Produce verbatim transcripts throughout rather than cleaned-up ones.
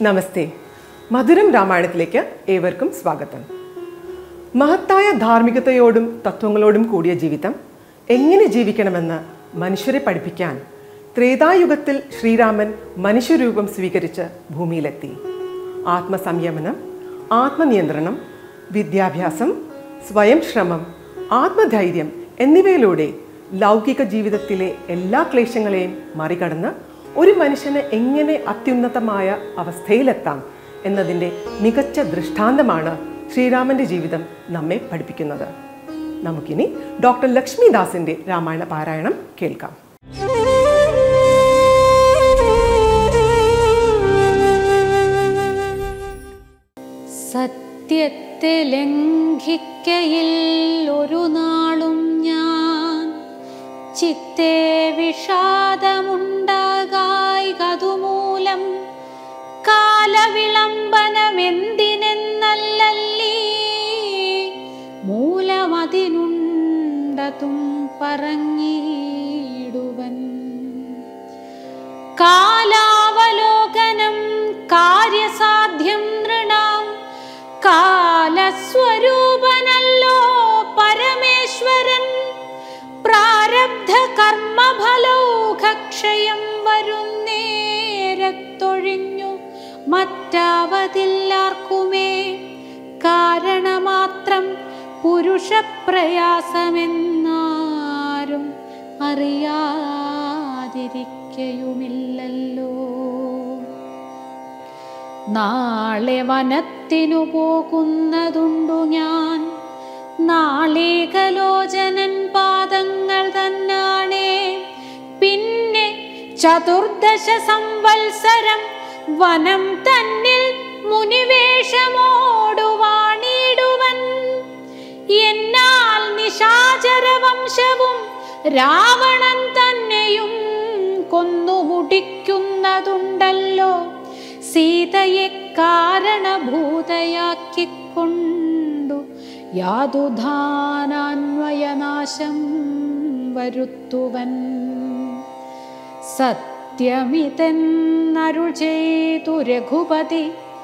നമസ്തേ. മധുരം രാമായണത്തിലേക്ക് ഏവർക്കും സ്വാഗതം. മഹത്തായ ധാർമ്മികതയോടും തത്വങ്ങളോടും കൂടിയ ജീവിതം എങ്ങനെ ജീവിക്കണമെന്ന് മനുഷ്യരെ പഠിപ്പിക്കാൻ ത്രേതായുഗത്തിൽ ശ്രീരാമൻ മനുഷ്യരൂപം സ്വീകരിച്ച് ഭൂമിയിലെത്തി. ആത്മസംയമനം, ആത്മനിയന്ത്രണം, വിദ്യാഭ്യാസം, സ്വയം ശ്രമം, ആത്മധൈര്യം എന്നിവയിലൂടെ ലൗകിക ജീവിതത്തിലെ എല്ലാ ക്ലേശങ്ങളെയും മറികടന്ന് ഒരു മനുഷ്യന് എങ്ങനെ അത്യുന്നതമായ അവസ്ഥയിലെത്താം എന്നതിൻ്റെ മികച്ച ദൃഷ്ടാന്തമാണ് ശ്രീരാമൻ്റെ ജീവിതം നമ്മെ പഠിപ്പിക്കുന്നത്. നമുക്കിനി ഡോക്ടർ ലക്ഷ്മിദാസിൻ്റെ രാമായണ പാരായണം കേൾക്കാം. സത്യത്തെ ലംഘിക്കയിൽ ഒരു നാളും ഞാൻ, ചിത്തേ വിഷാദമുണ്ടാകായി കതുമൂലം, കാലവിളംബനമെന്തിനെന്നല്ലല്ലീ മൂലമതിനുണ്ടതും പറഞ്ഞിടുവൻ. കാലാവലോകനം കാര്യസാധ്യം നൃണാം, കാലസ്വരൂപനല്ലോ പരമേശ്വരൻ. പ്രാരബ്ധ കർമ്മഫലൗഘക്ഷയം വരുന്നേരത്തൊഴിഞ്ഞു മറ്റാവതില്ലാർക്കുമേ, കാരണമാത്രം പുരുഷപ്രയാസമെന്നാരും അറിയാതിരിക്കയുമില്ലല്ലോ. നാളെ വനത്തിനു പോകുന്നതുണ്ടു ഞാൻ, നാളേകലോചനൻ പാദങ്ങൾ തന്നാണേ. പിന്നെ ചതുർദശ സംവത്സരം വനം തന്നിൽ മുനിവേഷമോടുവാണിടുവൻ. എന്നാൽ നിശാചരവംശവും രാവണൻ തന്നെയും കൊന്നുമുടിക്കുന്നതുണ്ടല്ലോ. സീതയെ കാരണഭൂതയാക്കിക്കൊണ്ടു യാതുധാനാന്വയനാശം വരുത്തുവൻ. സത്യമിതെന്നരുൾ ചെയ്തു രഘുപതി,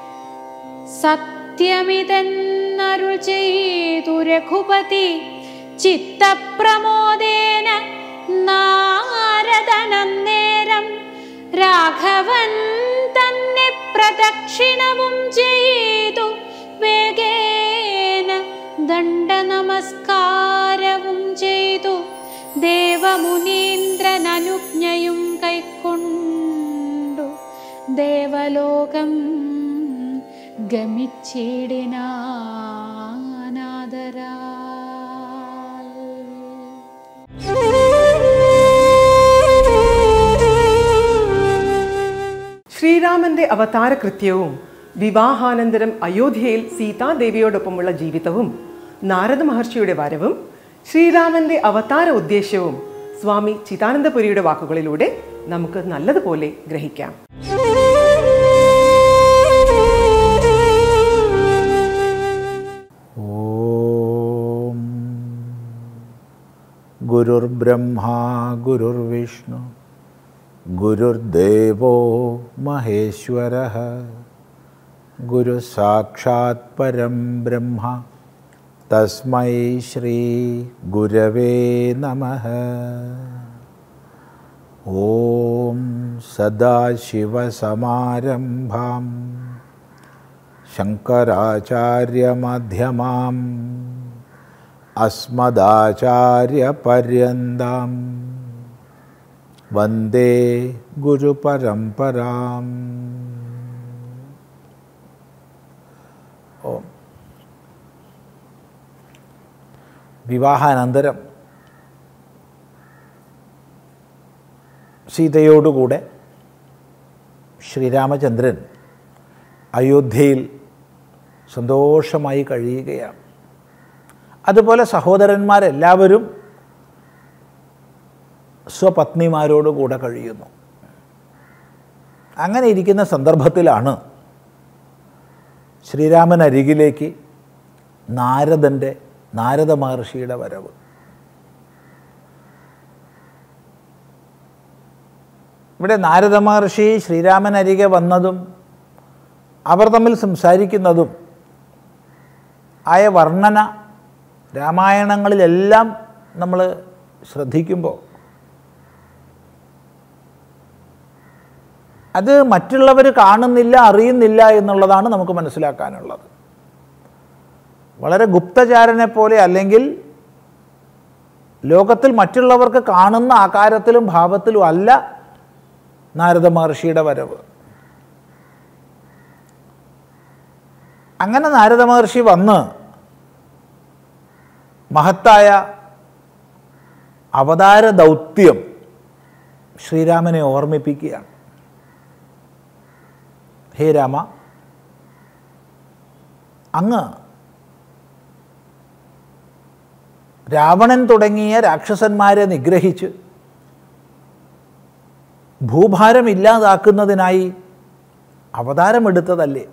സത്യമിതെന്നരുൾ ചെയ്തു രഘുപതി, ചിത്തപ്രമോദേന നാരദനന്നേരം രാഘവൻ തന്നെ പ്രദക്ഷിണവും ചെയ്തു വേഗേന ദണ്ഡനമസ്കാരവും ചെയ്തു ദേവമുനീന്ദ്രനനുജ്ഞയും കൈക്കൊണ്ടു ദേവലോകം ഗമിച്ചിടിനാദരാൽ. ശ്രീരാമന്റെ അവതാരകൃത്യവും വിവാഹാനന്തരം അയോധ്യയിൽ സീതാദേവിയോടൊപ്പമുള്ള ജീവിതവും നാരദ മഹർഷിയുടെ വരവും ശ്രീരാമന്റെ അവതാര ഉദ്ദേശ്യവും സ്വാമി ചിദാനന്ദപുരിയുടെ വാക്കുകളിലൂടെ നമുക്ക് നല്ലതുപോലെ ഗ്രഹിക്കാം. ഓം ഗുരുർബ്രഹ്മാ ഗുരുർവിഷ്ണു ഗുരുർദേവോ മഹേശ്വരഃ, ഗുരു സാക്ഷാത് പരം ബ്രഹ്മ തസ്മൈ ശ്രീ ഗുരവേ നമഃ. ഓം സദാശിവസമാരംഭാം ശങ്കരാചാര്യമധ്യമാം അസ്മദാചാര്യപര്യന്താം വന്ദേ ഗുരുപരമ്പരാം. ഓം. വിവാഹാനന്തരം സീതയോടുകൂടെ ശ്രീരാമചന്ദ്രൻ അയോധ്യയിൽ സന്തോഷമായി കഴിയുകയാണ്. അതുപോലെ സഹോദരന്മാരെല്ലാവരും സ്വപത്നിമാരോടുകൂടെ കഴിയുന്നു. അങ്ങനെ ഇരിക്കുന്ന സന്ദർഭത്തിലാണ് ശ്രീരാമൻ അരികിലേക്ക് നാരദൻ്റെ നാരദ മഹർഷിയുടെ വരവ്. ഇവിടെ നാരദ മഹർഷി ശ്രീരാമനരികെ വന്നതും അവർ തമ്മിൽ സംസാരിക്കുന്നതും ആയ വർണ്ണന രാമായണങ്ങളിലെല്ലാം നമ്മൾ ശ്രദ്ധിക്കുമ്പോൾ അത് മറ്റുള്ളവർ കാണുന്നില്ല, അറിയുന്നില്ല എന്നുള്ളതാണ് നമുക്ക് മനസ്സിലാക്കാനുള്ളത്. വളരെ ഗുപ്തചാരനെ പോലെ, അല്ലെങ്കിൽ ലോകത്തിൽ മറ്റുള്ളവർക്ക് കാണുന്ന ആകാരത്തിലും ഭാവത്തിലും അല്ല നാരദ മഹർഷിയുടെ വരവ്. അങ്ങനെ നാരദ മഹർഷി വന്ന് മഹത്തായ അവതാര ദൗത്യം ശ്രീരാമനെ ഓർമ്മിപ്പിക്കുകയാണ്. ഹേ രാമ, അങ്ങ് രാവണൻ തുടങ്ങിയ രാക്ഷസന്മാരെ നിഗ്രഹിച്ച് ഭൂഭാരം ഇല്ലാതാക്കുന്നതിനായി അവതാരമെടുത്തതല്ലേ?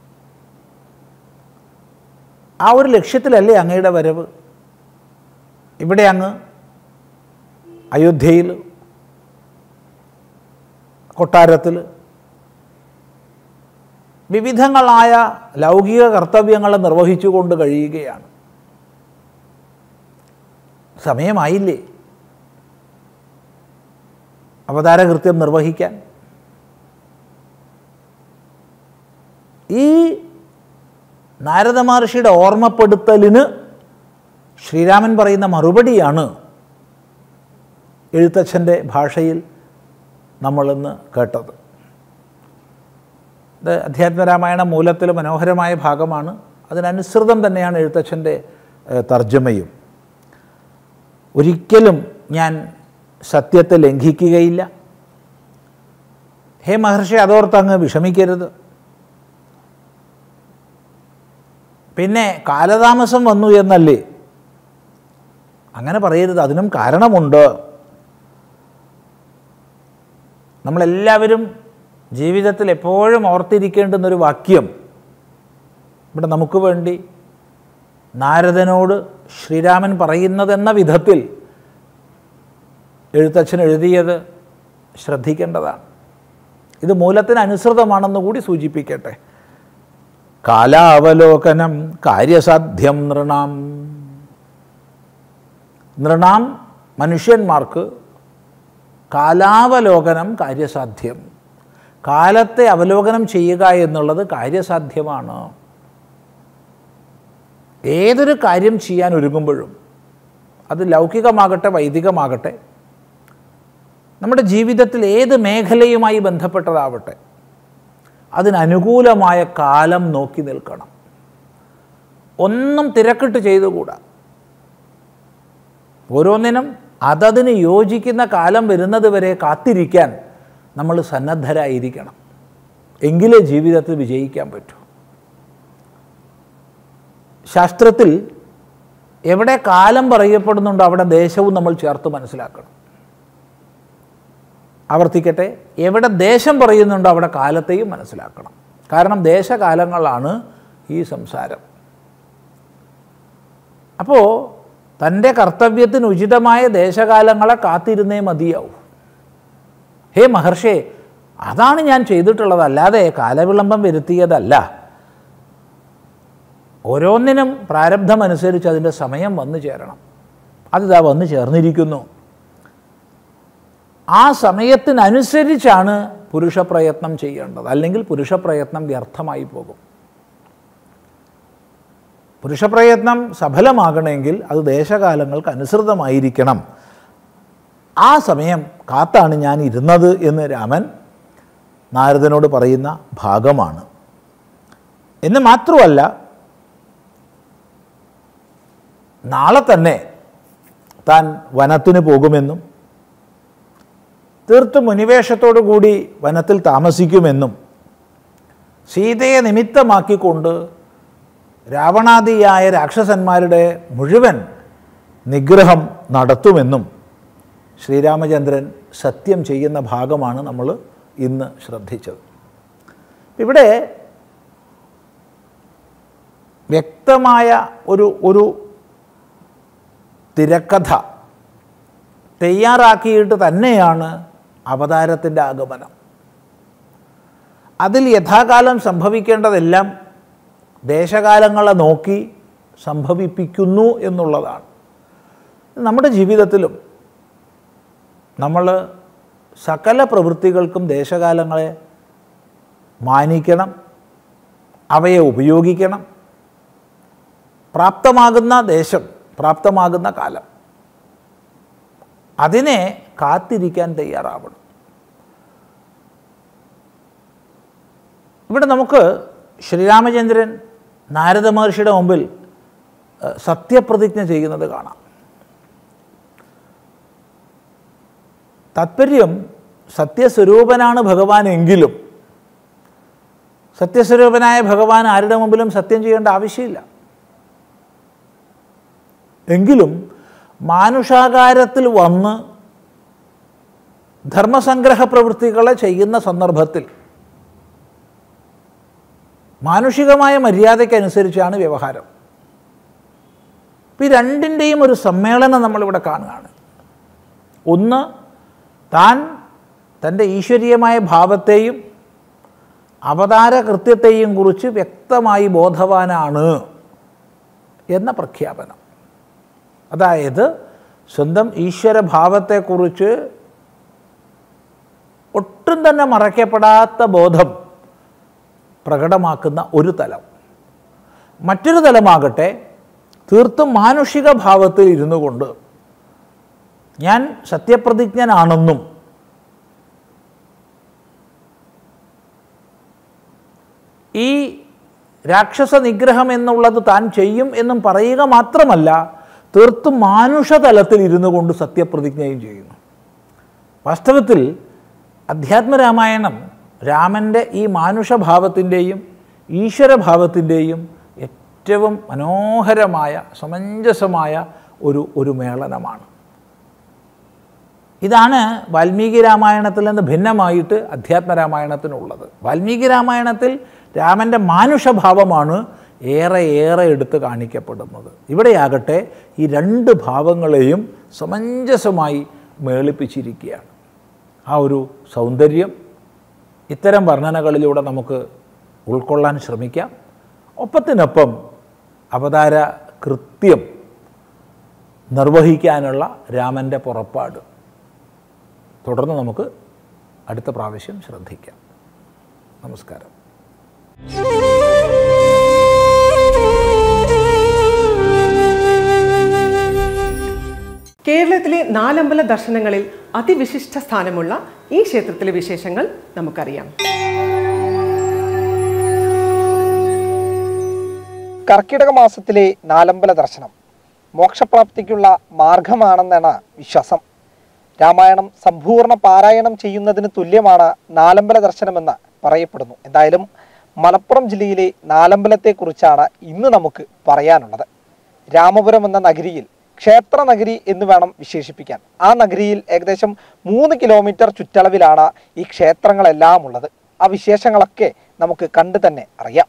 ആ ഒരു ലക്ഷ്യത്തിലല്ലേ അങ്ങയുടെ വരവ്? ഇവിടെ അങ്ങ് അയോധ്യയിൽ കൊട്ടാരത്തിൽ വിവിധങ്ങളായ ലൗകിക കർത്തവ്യങ്ങൾ നിർവഹിച്ചുകൊണ്ട് കഴിയുകയാണ്. സമയമായില്ലേ അവതാരകൃത്യം നിർവഹിക്കാൻ? ഈ നാരദ മഹർഷിയുടെ ഓർമ്മപ്പെടുത്തലിന് ശ്രീരാമൻ പറയുന്ന മറുപടിയാണ് എഴുത്തച്ഛൻ്റെ ഭാഷയിൽ നമ്മളിന്ന് കേട്ടത്. ഇത് അധ്യാത്മരാമായണ മൂലത്തിൽ മനോഹരമായ ഭാഗമാണ്. അതിനനുസൃതം തന്നെയാണ് എഴുത്തച്ഛൻ്റെ തർജ്ജമയും. ഒരിക്കലും ഞാൻ സത്യത്തെ ലംഘിക്കുകയില്ല. ഹേ മഹർഷി, അതോർത്ത് അങ്ങ് വിഷമിക്കരുത്. പിന്നെ കാലതാമസം വന്നു എന്നല്ലേ? അങ്ങനെ പറയരുത്, അതിനും കാരണമുണ്ട്. നമ്മളെല്ലാവരും ജീവിതത്തിൽ എപ്പോഴും ഓർത്തിരിക്കേണ്ടുന്നൊരു വാക്യം ഇവിടെ നമുക്ക് വേണ്ടി നാരദനോട് ശ്രീരാമൻ പറയുന്നതെന്ന വിധത്തിൽ എഴുത്തച്ഛൻ എഴുതിയത് ശ്രദ്ധിക്കേണ്ടതാണ്. ഇത് മൂലത്തിന് അനുസൃതമാണെന്ന് കൂടി സൂചിപ്പിക്കട്ടെ. കാലാവലോകനം കാര്യസാധ്യം നൃണാം. നൃണാം മനുഷ്യന്മാർക്ക് കാലാവലോകനം കാര്യസാധ്യം. കാലത്തെ അവലോകനം ചെയ്യുക എന്നുള്ളത് കാര്യസാധ്യമാണ്. ഏതൊരു കാര്യം ചെയ്യാൻ ഒരുങ്ങുമ്പോഴും, അത് ലൗകികമാകട്ടെ വൈദികമാകട്ടെ, നമ്മുടെ ജീവിതത്തിൽ ഏത് മേഖലയുമായി ബന്ധപ്പെട്ടതാവട്ടെ, അതിനനുകൂലമായ കാലം നോക്കി നിൽക്കണം. ഒന്നും തിരക്കിട്ട് ചെയ്തുകൂടാ. ഓരോന്നിനും അതതിന് യോജിക്കുന്ന കാലം വരുന്നത് വരെ കാത്തിരിക്കാൻ നമ്മൾ സന്നദ്ധരായിരിക്കണം. എങ്കിലേ ജീവിതത്തിൽ വിജയിക്കാൻ പറ്റൂ. ശാസ്ത്രത്തിൽ എവിടെ കാലം പറയപ്പെടുന്നുണ്ടോ അവിടെ ദേശവും നമ്മൾ ചേർത്ത് മനസ്സിലാക്കണം. ആവർത്തിക്കട്ടെ, എവിടെ ദേശം പറയുന്നുണ്ടോ അവിടെ കാലത്തെയും മനസ്സിലാക്കണം. കാരണം ദേശകാലങ്ങളാണ് ഈ സംസാരം. അപ്പോൾ തൻ്റെ കർത്തവ്യത്തിന് ഉചിതമായ ദേശകാലങ്ങളെ കാത്തിരുന്നേ മതിയാവും. ഹേ മഹർഷേ, അതാണ് ഞാൻ ചെയ്തിട്ടുള്ളത്, അല്ലാതെ കാലവിളംബം വരുത്തിയതല്ല. ഓരോന്നിനും പ്രാരബ്ധമനുസരിച്ച് അതിൻ്റെ സമയം വന്നു ചേരണം. അതിതാ വന്നു ചേർന്നിരിക്കുന്നു. ആ സമയത്തിനനുസരിച്ചാണ് പുരുഷപ്രയത്നം ചെയ്യേണ്ടത്, അല്ലെങ്കിൽ പുരുഷപ്രയത്നം വ്യർത്ഥമായി പോകും. പുരുഷപ്രയത്നം സഫലമാകണമെങ്കിൽ അത് ദേശകാലങ്ങൾക്ക് അനുസൃതമായിരിക്കണം. ആ സമയം കാത്താണ് ഞാൻ ഇരുന്നത് എന്ന് രാമൻ നാരദനോട് പറയുന്ന ഭാഗമാണ്. എന്ന് മാത്രമല്ല, നാളെ തന്നെ താൻ വനത്തിന് പോകുമെന്നും തീർത്തും മുനിവേഷത്തോടു കൂടി വനത്തിൽ താമസിക്കുമെന്നും സീതയെ നിമിത്തമാക്കിക്കൊണ്ട് രാവണാദിയായ രാക്ഷസന്മാരുടെ മുഴുവൻ നിഗ്രഹം നടത്തുമെന്നും ശ്രീരാമചന്ദ്രൻ സത്യം ചെയ്യുന്ന ഭാഗമാണ് നമ്മൾ ഇന്ന് ശ്രദ്ധിച്ചത്. ഇവിടെ വ്യക്തമായ ഒരു ഒരു തിരക്കഥ തയ്യാറാക്കിയിട്ട് തന്നെയാണ് അവതാരത്തിൻ്റെ ആഗമനം. അതിൽ യഥാകാലം സംഭവിക്കേണ്ടതെല്ലാം ദേശകാലങ്ങളെ നോക്കി സംഭവിപ്പിക്കുന്നു എന്നുള്ളതാണ്. നമ്മുടെ ജീവിതത്തിലും നമ്മൾ സകല പ്രവൃത്തികൾക്കും ദേശകാലങ്ങളെ മാനിക്കണം, അവയെ ഉപയോഗിക്കണം. പ്രാപ്തമാകുന്ന ദേശം, പ്രാപ്തമാകുന്ന കാലം, അതിനെ കാത്തിരിക്കാൻ തയ്യാറാവണം. ഇവിടെ നമുക്ക് ശ്രീരാമചന്ദ്രൻ നാരദ മഹർഷിയുടെ മുമ്പിൽ സത്യപ്രതിജ്ഞ ചെയ്യുന്നത് കാണാം. താത്പര്യം സത്യസ്വരൂപനാണ് ഭഗവാൻ എങ്കിലും സത്യസ്വരൂപനായ ഭഗവാൻ ആരുടെ മുമ്പിലും സത്യം ചെയ്യേണ്ട ആവശ്യമില്ല. എങ്കിലും മാനുഷാകാരത്തിൽ വന്ന് ധർമ്മസംഗ്രഹ പ്രവൃത്തികളെ ചെയ്യുന്ന സന്ദർഭത്തിൽ മാനുഷികമായ മര്യാദയ്ക്കനുസരിച്ചാണ് വ്യവഹാരം. ഈ രണ്ടിൻ്റെയും ഒരു സമ്മേളനം നമ്മളിവിടെ കാണുകയാണ്. ഒന്ന്, താൻ തൻ്റെ ഈശ്വരീയമായ ഭാവത്തെയും അവതാര കൃത്യത്തെയും കുറിച്ച് വ്യക്തമായി ബോധവാനാണ് എന്ന പ്രഖ്യാപനം. അതായത് സ്വന്തം ഈശ്വരഭാവത്തെക്കുറിച്ച് ഒട്ടും തന്നെ മറയ്ക്കപ്പെടാത്ത ബോധം പ്രകടമാക്കുന്ന ഒരു തലം. മറ്റൊരു തലമാകട്ടെ തീർത്തും മാനുഷിക ഭാവത്തിൽ ഇരുന്നു കൊണ്ട് ഞാൻ സത്യപ്രതിജ്ഞനാണെന്നും ഈ രാക്ഷസ നിഗ്രഹം എന്നുള്ളത് താൻ ചെയ്യും എന്നും പറയുക മാത്രമല്ല, തീർത്തും മാനുഷതലത്തിൽ ഇരുന്നു കൊണ്ട് സത്യപ്രതിജ്ഞയും ചെയ്യുന്നു. വാസ്തവത്തിൽ അധ്യാത്മരാമായണം രാമൻ്റെ ഈ മാനുഷഭാവത്തിൻ്റെയും ഈശ്വരഭാവത്തിൻ്റെയും ഏറ്റവും മനോഹരമായ സമഞ്ജസമായ ഒരു ഒരു മേളനമാണ്. ഇതാണ് വാൽമീകി രാമായണത്തിൽ നിന്ന് ഭിന്നമായിട്ട് അധ്യാത്മരാമായണത്തിനുള്ളത്. വാൽമീകി രാമായണത്തിൽ രാമൻ്റെ മാനുഷഭാവമാണ് ഏറെ ഏറെ എടുത്ത് കാണിക്കപ്പെടുന്നത്. ഇവിടെയാകട്ടെ ഈ രണ്ട് ഭാവങ്ങളെയും സമഞ്ജസമായി മേളിപ്പിച്ചിരിക്കുകയാണ്. ആ ഒരു സൗന്ദര്യം ഇത്തരം വർണ്ണനകളിലൂടെ നമുക്ക് ഉൾക്കൊള്ളാൻ ശ്രമിക്കാം. ഒപ്പത്തിനൊപ്പം അവതാര കൃത്യം നിർവഹിക്കാനുള്ള രാമൻ്റെ പുറപ്പാട് തുടർന്ന് നമുക്ക് അടുത്ത പ്രാവശ്യം ശ്രദ്ധിക്കാം. നമസ്കാരം. കേരളത്തിലെ നാലമ്പല ദർശനങ്ങളിൽ അതിവിശിഷ്ട സ്ഥാനമുള്ള ഈ ക്ഷേത്രത്തിലെ വിശേഷങ്ങൾ നമുക്കറിയാം. കർക്കിടക മാസത്തിലെ നാലമ്പല ദർശനം മോക്ഷപ്രാപ്തിക്കുള്ള മാർഗമാണെന്നാണ് വിശ്വാസം. രാമായണം സമ്പൂർണ്ണ പാരായണം ചെയ്യുന്നതിന് തുല്യമാണ് നാലമ്പല ദർശനമെന്ന് പറയപ്പെടുന്നു. എന്തായാലും മലപ്പുറം ജില്ലയിലെ നാലമ്പലത്തെക്കുറിച്ചാണ് ഇന്ന് നമുക്ക് പറയാനുള്ളത്. രാമപുരം എന്ന നഗരിയിൽ ക്ഷേത്ര നഗരി എന്ന് വേണം വിശേഷിപ്പിക്കാൻ. ആ നഗരിയിൽ ഏകദേശം മൂന്ന് കിലോമീറ്റർ ചുറ്റളവിലാണ് ഈ ക്ഷേത്രങ്ങളെല്ലാം ഉള്ളത്. ആ വിശേഷങ്ങളൊക്കെ നമുക്ക് കണ്ടു തന്നെ അറിയാം.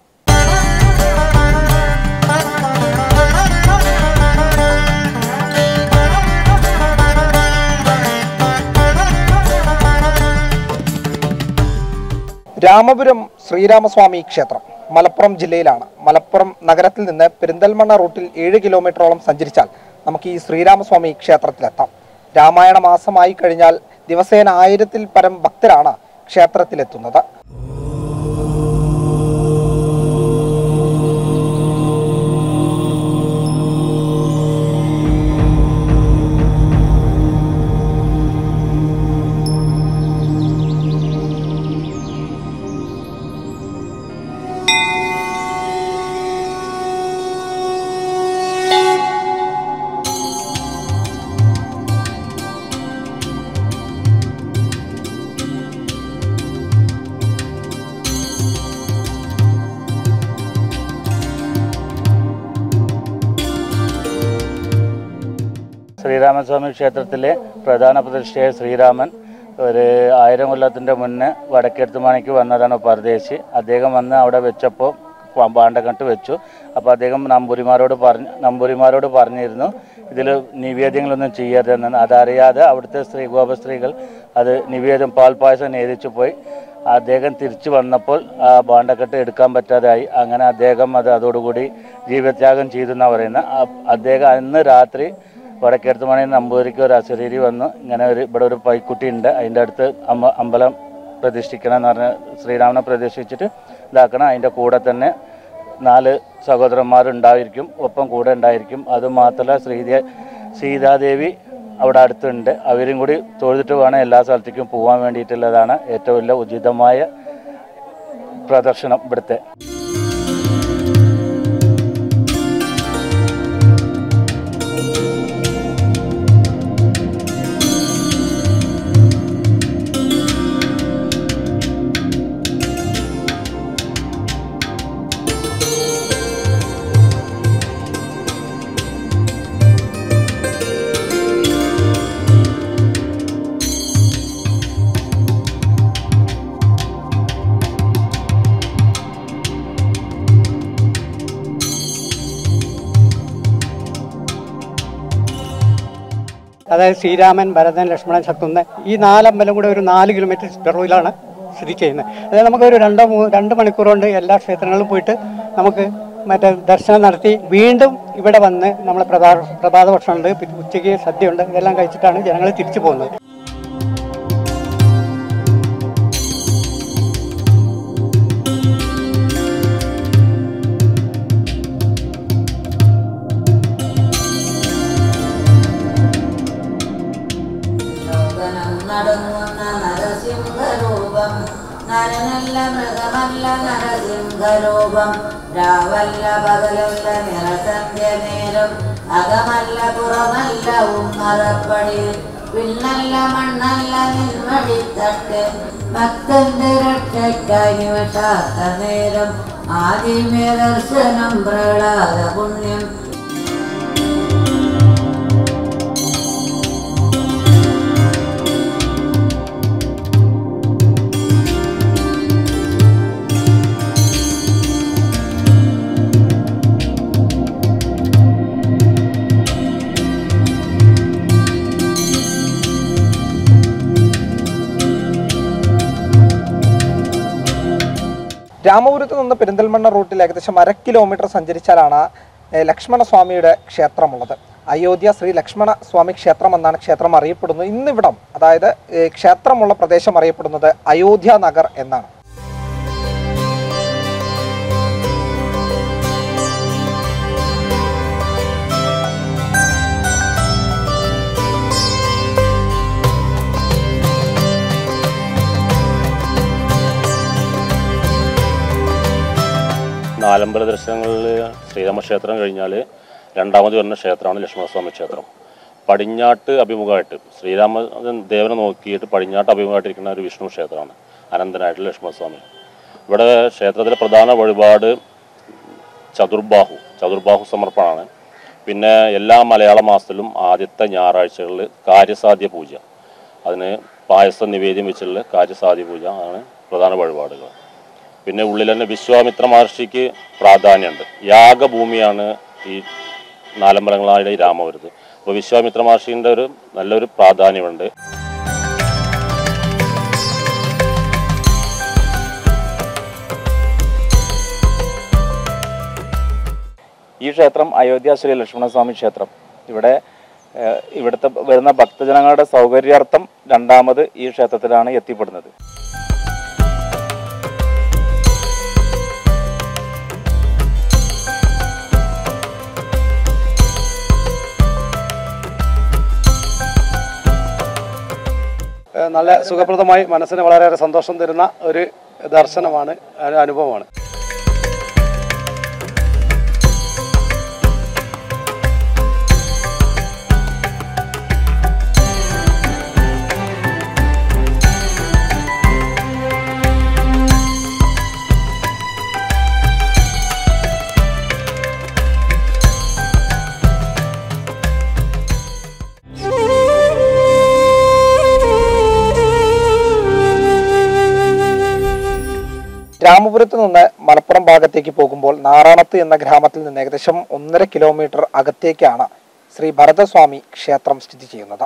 രാമപുരം ശ്രീരാമസ്വാമി ക്ഷേത്രം മലപ്പുറം ജില്ലയിലാണ്. മലപ്പുറം നഗരത്തിൽ നിന്ന് പെരിന്തൽമണ്ണ റൂട്ടിൽ ഏഴ് കിലോമീറ്ററോളം സഞ്ചരിച്ചാൽ നമുക്ക് ഈ ശ്രീരാമസ്വാമി ക്ഷേത്രത്തിലെത്താം. രാമായണ മാസമായി കഴിഞ്ഞാൽ ദിവസേന ആയിരത്തിൽ പരം ഭക്തരാണ് ക്ഷേത്രത്തിലെത്തുന്നത്. ശ്രീരാമസ്വാമി ക്ഷേത്രത്തിലെ പ്രധാന പ്രതിഷ്ഠയായ ശ്രീരാമൻ ഒരു ആയിരം കൊല്ലത്തിൻ്റെ മുന്നേ വടക്കേത്തുമാണിക്ക് വന്നതാണ് പരദേശി. അദ്ദേഹം വന്ന് അവിടെ വെച്ചപ്പോൾ പാണ്ടകട്ട് വെച്ചു. അപ്പോൾ അദ്ദേഹം നമ്പൂരിമാരോട് പറഞ്ഞ് നമ്പൂരിമാരോട് പറഞ്ഞിരുന്നു ഇതിൽ നിവേദ്യങ്ങളൊന്നും ചെയ്യരുതെന്ന്. അതറിയാതെ അവിടുത്തെ സ്ത്രീ ഗോപസ്ത്രീകൾ അത് നിവേദ്യം പാൽപ്പായസം നേദിച്ചു പോയി. അദ്ദേഹം തിരിച്ചു വന്നപ്പോൾ ആ ഭാണ്ഡക്കെട്ട് എടുക്കാൻ പറ്റാതായി. അങ്ങനെ അദ്ദേഹം അത് അതോടുകൂടി ജീവത്യാഗം ചെയ്തെന്നാണ് പറയുന്നത്. അദ്ദേഹം അന്ന് രാത്രി വടക്കേർത്തുമണയിൽ നമ്പൂതിരിക്ക് ഒരു അശരീരി വന്നു, ഇങ്ങനെ ഒരു ഇവിടെ ഒരു പൈക്കുട്ടി ഉണ്ട്, അതിൻ്റെ അടുത്ത് അമ്പ അമ്പലം പ്രതിഷ്ഠിക്കണം എന്ന് പറഞ്ഞ് ശ്രീരാമനെ പ്രതിഷ്ഠിച്ചിട്ട് ഇതാക്കണം. അതിൻ്റെ കൂടെ തന്നെ നാല് സഹോദരന്മാരുണ്ടായിരിക്കും, ഒപ്പം കൂടെ ഉണ്ടായിരിക്കും. അതുമാത്രമല്ല ശ്രീദേ സീതാദേവി അവിടെ അടുത്തുണ്ട്. അവരും കൂടി തൊഴുതിട്ട് വേണം എല്ലാ സ്ഥലത്തേക്കും പോകാൻ വേണ്ടിയിട്ടുള്ളതാണ് ഏറ്റവും വലിയ ഉചിതമായ പ്രദർശനം ഇവിടുത്തെ. അതായത് ശ്രീരാമൻ, ഭരതൻ, ലക്ഷ്മണൻ, ശത്രുഘ്നൻ ഈ നാലമ്പലം കൂടെ ഒരു നാല് കിലോമീറ്റർ പിറവിലാണ് സ്ഥിതി ചെയ്യുന്നത്. അതായത് നമുക്കൊരു രണ്ടോ മൂന്ന് രണ്ട് മണിക്കൂർ കൊണ്ട് എല്ലാ ക്ഷേത്രങ്ങളിലും പോയിട്ട് നമുക്ക് മറ്റേ ദർശനം നടത്തി വീണ്ടും ഇവിടെ വന്ന് നമ്മൾ പ്രഭാത പ്രഭാത ഭക്ഷണമുണ്ട്, ഉച്ചയ്ക്ക് സദ്യയുണ്ട്, ഇതെല്ലാം കഴിച്ചിട്ടാണ് ജനങ്ങൾ തിരിച്ചു പോകുന്നത്. നരനല്ല മൃഗമല്ല നരസിംഹരൂപം രാവല്ല പകലല്ല നിറസന്ധ്യ നേരം അകമല്ല പുറമല്ല ഉമ്മറപ്പടി പിന്നല്ല മണ്ണല്ല നിൻമടിത്തട്ട് ഭക്തന്റെ രക്ഷയ്ക്കായി നിവശാത്ത നേരം ആദ്യമേ ദർശനം പ്രഹ്ലാദ പുണ്യം. രാമപുരത്ത് നിന്ന് പെരിന്തൽമണ്ണ റൂട്ടിൽ ഏകദേശം അര കിലോമീറ്റർ സഞ്ചരിച്ചാലാണ് ലക്ഷ്മണസ്വാമിയുടെ ക്ഷേത്രമുള്ളത്. അയോധ്യ ശ്രീ ലക്ഷ്മണ സ്വാമി ക്ഷേത്രം എന്നാണ് ക്ഷേത്രം അറിയപ്പെടുന്നത്. ഇന്നിവിടം അതായത് ക്ഷേത്രമുള്ള പ്രദേശം അറിയപ്പെടുന്നത് അയോധ്യ നഗർ എന്നാണ്. നാലമ്പല ദർശനങ്ങളിൽ ശ്രീരാമക്ഷേത്രം കഴിഞ്ഞാൽ രണ്ടാമത് വരുന്ന ക്ഷേത്രമാണ് ലക്ഷ്മണസ്വാമി ക്ഷേത്രം. പടിഞ്ഞാട്ട് അഭിമുഖമായിട്ട് ശ്രീരാമ ദേവനെ നോക്കിയിട്ട് പടിഞ്ഞാട്ട് അഭിമുഖമായിട്ടിരിക്കുന്ന ഒരു വിഷ്ണു ക്ഷേത്രമാണ് അനന്തനായിട്ടുള്ള ലക്ഷ്മണസ്വാമി. ഇവിടെ ക്ഷേത്രത്തിലെ പ്രധാന വഴിപാട് ചതുർബാഹു ചതുർബാഹു സമർപ്പണമാണ്. പിന്നെ എല്ലാ മലയാള മാസത്തിലും ആദ്യത്തെ ഞായറാഴ്ചകളിൽ കാര്യസാധ്യ പൂജ, അതിന് പായസ നിവേദ്യം വെച്ചുള്ള കാര്യസാധ്യ പൂജ ആണ് പ്രധാന വഴിപാടുകൾ. പിന്നെ ഉള്ളിൽ തന്നെ വിശ്വാമിത്ര മഹർഷിക്ക് പ്രാധാന്യമുണ്ട്. യാഗഭൂമിയാണ് ഈ നാലമ്പലങ്ങളായ ഈ രാമപുരത്ത്. അപ്പോൾ വിശ്വാമിത്ര മഹർഷിൻ്റെ ഒരു നല്ലൊരു പ്രാധാന്യമുണ്ട്. ഈ ക്ഷേത്രം അയോധ്യ ശ്രീ ലക്ഷ്മണസ്വാമി ക്ഷേത്രം. ഇവിടെ ഇവിടുത്തെ വരുന്ന ഭക്തജനങ്ങളുടെ സൗകര്യാർത്ഥം രണ്ടാമത് ഈ ക്ഷേത്രത്തിലാണ് എത്തിപ്പെടുന്നത്. നല്ല സുഖപ്രദമായി മനസ്സിന് വളരെയേറെ സന്തോഷം തരുന്ന ഒരു ദർശനമാണ്, അനുഭവമാണ്. രാമപുരത്ത് നിന്ന് മലപ്പുറം ഭാഗത്തേക്ക് പോകുമ്പോൾ നാറാണത്ത് എന്ന ഗ്രാമത്തിൽ നിന്ന് ഏകദേശം ഒന്നര കിലോമീറ്റർ അകത്തേക്കാണ് ശ്രീ ഭരതസ്വാമി ക്ഷേത്രം സ്ഥിതി ചെയ്യുന്നത്.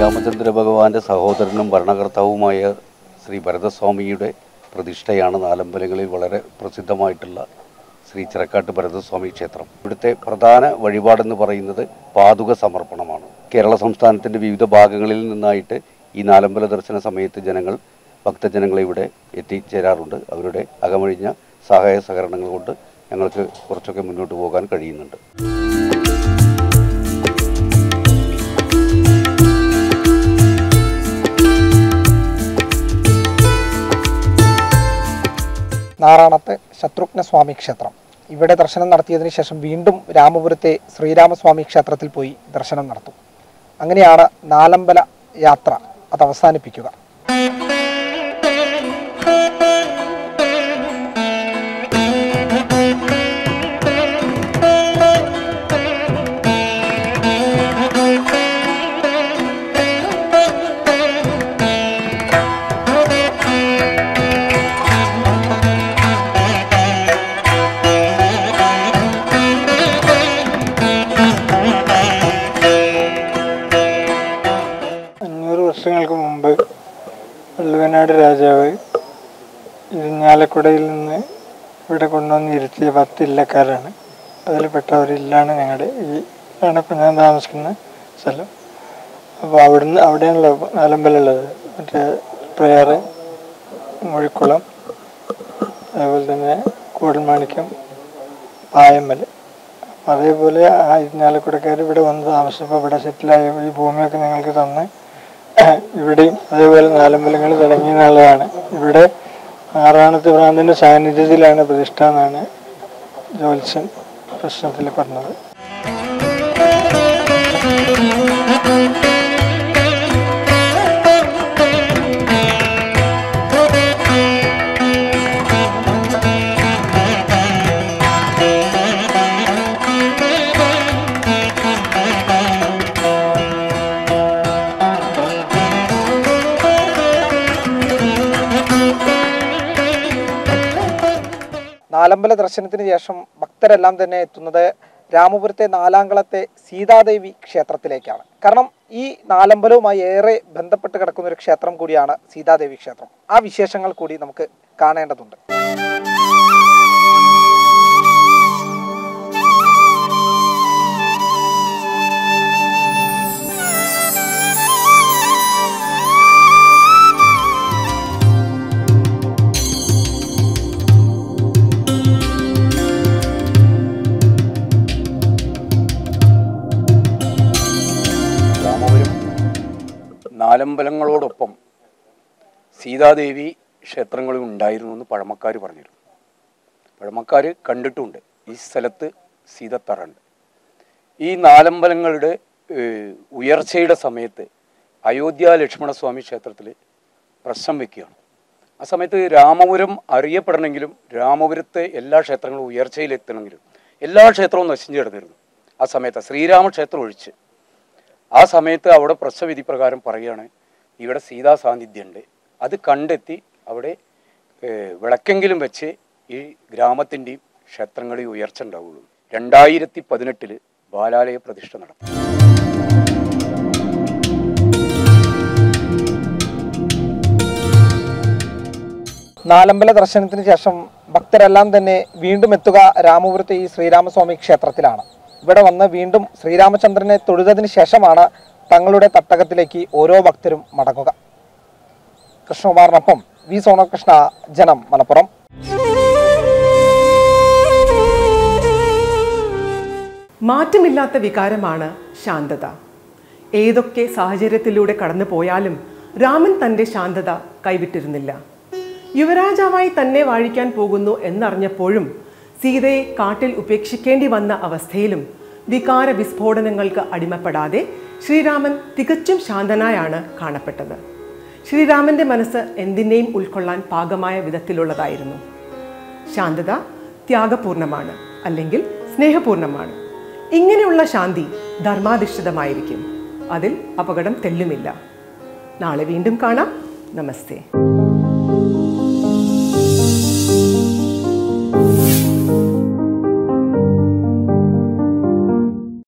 ശ്രീരാമചന്ദ്ര ഭഗവാന്റെ സഹോദരനും ഭരണകർത്താവുമായ ശ്രീ ഭരതസ്വാമിയുടെ പ്രതിഷ്ഠയാണ് നാലമ്പലങ്ങളിൽ വളരെ പ്രസിദ്ധമായിട്ടുള്ള ശ്രീ ചിറക്കാട്ട് ഭരതസ്വാമി ക്ഷേത്രം. ഇവിടുത്തെ പ്രധാന വഴിപാടെന്ന് പറയുന്നത് പാതുക സമർപ്പണമാണ്. കേരള സംസ്ഥാനത്തിൻ്റെ വിവിധ ഭാഗങ്ങളിൽ നിന്നായിട്ട് ഈ നാലമ്പല ദർശന സമയത്ത് ജനങ്ങൾ ഭക്തജനങ്ങളെ ഇവിടെ എത്തിച്ചേരാറുണ്ട്. അവരുടെ അകമഴിഞ്ഞ സഹായ സഹകരണങ്ങൾ കൊണ്ട് ഞങ്ങൾക്ക് കുറച്ചൊക്കെ മുന്നോട്ട് പോകാൻ കഴിയുന്നുണ്ട്. നാറാണത്ത് ശത്രുഘ്നസ്വാമി ക്ഷേത്രം. ഇവിടെ ദർശനം നടത്തിയതിനു ശേഷം വീണ്ടും രാമപുരത്തെ ശ്രീരാമസ്വാമി ക്ഷേത്രത്തിൽ പോയി ദർശനം നടത്തും. അങ്ങനെയാണ് നാലമ്പല യാത്ര അത് അവസാനിപ്പിക്കുക. വർഷങ്ങൾക്ക് മുമ്പ് വള്ളുവനാട് രാജാവ് ഇരിഞ്ഞാലക്കുടയിൽ നിന്ന് ഇവിടെ കൊണ്ടുവന്ന് ഇരുത്തിയ പത്ത് ഇല്ലക്കാരാണ്. അതിൽപ്പെട്ട ഒരു ഇല്ലാണ് ഞങ്ങളുടെ ഈ ആണ് ഇപ്പം ഞാൻ താമസിക്കുന്ന സ്ഥലം. അപ്പോൾ അവിടുന്ന് അവിടെയാണല്ലോ നാലമ്പലമുള്ളത്. മറ്റേ പ്രയാറ്, മുഴിക്കുളം, അതേപോലെ തന്നെ കൂടൽമാണിക്യം, പായമ്മൽ. അപ്പം അതേപോലെ ആ ഇരിഞ്ഞാലക്കുടക്കാർ ഇവിടെ വന്ന് താമസിച്ചപ്പോൾ ഇവിടെ സെറ്റിലായ ഈ ഭൂമിയൊക്കെ ഞങ്ങൾക്ക് തന്ന് ഇവിടെയും അതേപോലെ നാലമ്പലങ്ങൾ തുടങ്ങി എന്നുള്ളതാണ്. ഇവിടെ ആറാണത്ത് ഭ്രാന്തൻ്റെ സാന്നിധ്യത്തിലാണ് പ്രതിഷ്ഠ എന്നാണ് ജ്യോത്സ്യൻ പ്രശ്നത്തിൽ പറഞ്ഞത്. നാലമ്പല ദർശനത്തിന് ശേഷം ഭക്തരെല്ലാം തന്നെ എത്തുന്നത് രാമപുരത്തെ നാലാംകുളത്തെ സീതാദേവി ക്ഷേത്രത്തിലേക്കാണ്. കാരണം ഈ നാലമ്പലവുമായി ഏറെ ബന്ധപ്പെട്ട് കിടക്കുന്ന ഒരു ക്ഷേത്രം കൂടിയാണ് സീതാദേവി ക്ഷേത്രം. ആ വിശേഷങ്ങൾ കൂടി നമുക്ക് കാണേണ്ടതുണ്ട്. നാലമ്പലങ്ങളോടൊപ്പം സീതാദേവി ക്ഷേത്രങ്ങളും ഉണ്ടായിരുന്നു എന്ന് പഴമക്കാർ പറഞ്ഞിരുന്നു. പഴമക്കാർ കണ്ടിട്ടുണ്ട്. ഈ സ്ഥലത്ത് സീതത്തറുണ്ട്. ഈ നാലമ്പലങ്ങളുടെ ഉയർച്ചയുടെ സമയത്ത് അയോധ്യ ലക്ഷ്മണസ്വാമി ക്ഷേത്രത്തിൽ പ്രശ്നം വയ്ക്കുകയാണ്. ആ സമയത്ത് രാമപുരം അറിയപ്പെടണമെങ്കിലും രാമപുരത്തെ എല്ലാ ക്ഷേത്രങ്ങളും ഉയർച്ചയിലെത്തണമെങ്കിലും എല്ലാ ക്ഷേത്രവും നശിച്ചു കിടന്നിരുന്നു. ആ സമയത്ത് ശ്രീരാമക്ഷേത്രം ഒഴിച്ച് ആ സമയത്ത് അവിടെ പ്രശ്നവിധി പ്രകാരം പറയുകയാണ് ഇവിടെ സീതാ സാന്നിധ്യമുണ്ട്. അത് കണ്ടെത്തി അവിടെ വിളക്കെങ്കിലും വെച്ച് ഈ ഗ്രാമത്തിൻ്റെയും ക്ഷേത്രങ്ങളെയും ഉയർച്ച ഉണ്ടാവുള്ളൂ. രണ്ടായിരത്തി പതിനെട്ടില് ബാലാലയ പ്രതിഷ്ഠ നടത്തി. നാലമ്പല ദർശനത്തിന് ശേഷം ഭക്തരെല്ലാം തന്നെ വീണ്ടും എത്തുക രാമപുരത്തെ ഈ ശ്രീരാമസ്വാമി ക്ഷേത്രത്തിലാണ്. ഇവിടെ വന്ന് വീണ്ടും ശ്രീരാമചന്ദ്രനെ തൊഴുതതിന് ശേഷമാണ് തങ്ങളുടെ തട്ടകത്തിലേക്ക് ഓരോ ഭക്തരും മടങ്ങുക. കൃഷ്ണകുമാറിനൊപ്പം വി സോണകൃഷ്ണ, ജനം, മലപ്പുറം. മാറ്റമില്ലാത്ത വികാരമാണ് ശാന്തത. ഏതൊക്കെ സാഹചര്യത്തിലൂടെ കടന്നു പോയാലും രാമൻ തൻ്റെ ശാന്തത കൈവിട്ടിരുന്നില്ല. യുവരാജാവായി തന്നെ വാഴിക്കാൻ പോകുന്നു എന്നറിഞ്ഞപ്പോഴും സീതയെ കാട്ടിൽ ഉപേക്ഷിക്കേണ്ടി വന്ന അവസ്ഥയിലും വികാര വിസ്ഫോടനങ്ങൾക്ക് അടിമപ്പെടാതെ ശ്രീരാമൻ തികച്ചും ശാന്തനായാണ് കാണപ്പെട്ടത്. ശ്രീരാമൻ്റെ മനസ്സ് എന്തിനേയും ഉൾക്കൊള്ളാൻ പാകമായ വിധത്തിലുള്ളതായിരുന്നു. ശാന്തത ത്യാഗപൂർണമാണ്, അല്ലെങ്കിൽ സ്നേഹപൂർണമാണ്. ഇങ്ങനെയുള്ള ശാന്തി ധർമാധിഷ്ഠിതമായിരിക്കും. അതിൽ അപകടം തെല്ലുമില്ല. നാളെ വീണ്ടും കാണാം. നമസ്തേ.